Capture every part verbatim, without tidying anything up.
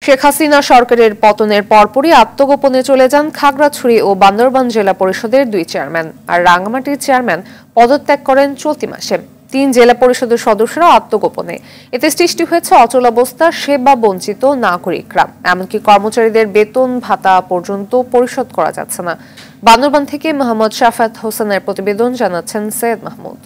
শেখ হাসিনা সরকারের পতনের পরপরই আত্মগোপনে চলে যান খাগড়াছড়ি ও বান্দরবান জেলা পরিষদের দুই চেয়ারম্যান, আর রাঙ্গামাটির চেয়ারম্যান পদত্যাগ করেন চলতি মাসে। তিন জেলা পরিষদের সদস্যরা আত্মগোপনে। এতে সৃষ্টি হয়েছে অচলাবস্থা, সেবা বঞ্চিত নাগরিকরা, এমনকি কর্মচারীদের বেতন ভাতা পর্যন্ত পরিশোধ করা যাচ্ছে না। বান্দরবান থেকে মোহাম্মদ শাফাত হোসেনের প্রতিবেদন, জানাচ্ছেন সৈয়দ মাহমুদ।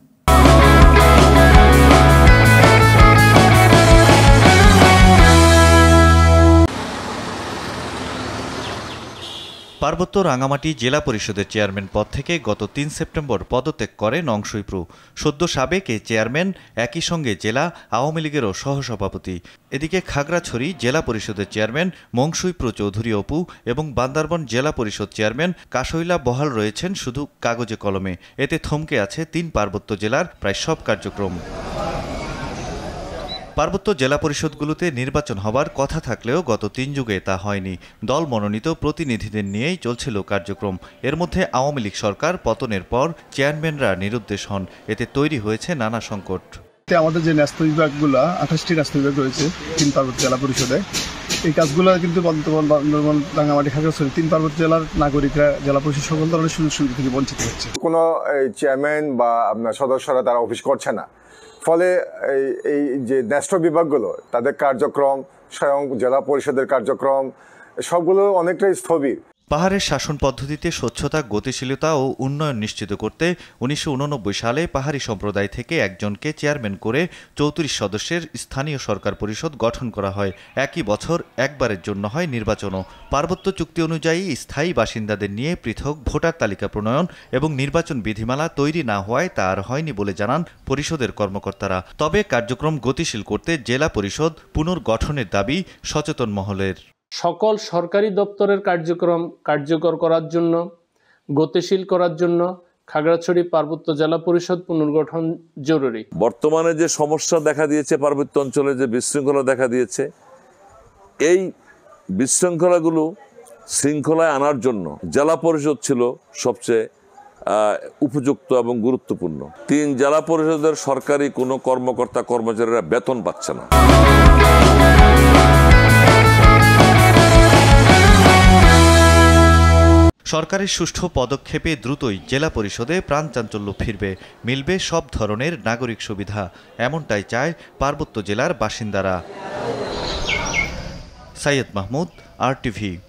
পার্বত্য রাঙ্গামাটি জেলা পরিষদের চেয়ারম্যান পদ থেকে গত তিন সেপ্টেম্বর পদত্যাগ করেন অংশুইপ্রু। সদ্য সাবেক এই চেয়ারম্যান একই সঙ্গে জেলা আওয়ামী লীগেরও সহসভাপতি। এদিকে খাগড়াছড়ি জেলা পরিষদের চেয়ারম্যান মংশুইপ্রু চৌধুরী অপু এবং বান্দরবান জেলা পরিষদ চেয়ারম্যান কাশৈলা বহাল রয়েছেন শুধু কাগজে কলমে। এতে থমকে আছে তিন পার্বত্য জেলার প্রায় সব কার্যক্রম। পার্বত্য জেলা পরিষদগুলোতে নির্বাচন হবার কথা থাকলেও গত তিন যুগে তা হয়নি। দল মনোনীত প্রতিনিধিদের নিয়েই চলছিল কার্যক্রম। এর মধ্যে আওয়ামী লীগ সরকার পতনের পর চেয়ারম্যানরা নিরুদ্দেশ হন। এতে তৈরি হয়েছে নানা সংকট। আমাদের যে ন্যস্ত বিভাগগুলো আঠাশটি ন্যস্ত বিভাগ রয়েছে তিন পার্বত্য জেলা পরিষদে, এই কাজগুলো কিন্তু বান্দরবান, রাঙ্গামাটি, খাগড়াছড়ি তিন পার্বত্য জেলার নাগরিকরা জেলা পরিষদ সকল ধরনের সুযোগ সুবিধা থেকে বঞ্চিত হচ্ছে। কোনো চেয়ারম্যান বা আপনার সদস্যরা তারা অফিস করছে না, ফলে এই এই যে ন্যস্ত বিভাগগুলো তাদের কার্যক্রম, স্বয়ং জেলা পরিষদের কার্যক্রম সবগুলো অনেকটাই স্থবির। পাহাড়ের শাসন পদ্ধতিতে স্বচ্ছতা, গতিশীলতা ও উন্নয়ন নিশ্চিত করতে উনিশশো উননব্বই সালে পাহাড়ি সম্প্রদায় থেকে একজনকে চেয়ারম্যান করে চৌত্রিশ সদস্যের স্থানীয় সরকার পরিষদ গঠন করা হয়। একই বছর একবারের জন্য হয় নির্বাচনও। পার্বত্য চুক্তি অনুযায়ী স্থায়ী বাসিন্দাদের নিয়ে পৃথক ভোটার তালিকা প্রণয়ন এবং নির্বাচন বিধিমালা তৈরি না হওয়ায় তা আর হয়নি বলে জানান পরিষদের কর্মকর্তারা। তবে কার্যক্রম গতিশীল করতে জেলা পরিষদ পুনর্গঠনের দাবি সচেতন মহলের। সকল সরকারি দপ্তরের কার্যক্রম কার্যকর করার জন্য, গতিশীল করার জন্য খাগড়াছড়ি পার্বত্য জেলা পরিষদ পুনর্গঠন জরুরি। বর্তমানে যে সমস্যা দেখা দিয়েছে, পার্বত্য অঞ্চলে যে বিশৃঙ্খলা দেখা দিয়েছে, এই বিশৃঙ্খলাগুলো শৃঙ্খলায় আনার জন্য জেলা পরিষদ ছিল সবচেয়ে উপযুক্ত এবং গুরুত্বপূর্ণ। তিন জেলা পরিষদের সরকারি কোনো কর্মকর্তা কর্মচারীরা বেতন পাচ্ছে না। সরকারের সুষ্ঠু পদক্ষেপে দ্রুতই জেলা পরিষদে প্রাণচাঞ্চল্য ফিরবে, মিলবে সব ধরনের নাগরিক সুবিধা, এমনটাই চায় পার্বত্য জেলার বাসিন্দারা। Syed Mahmud, R TV.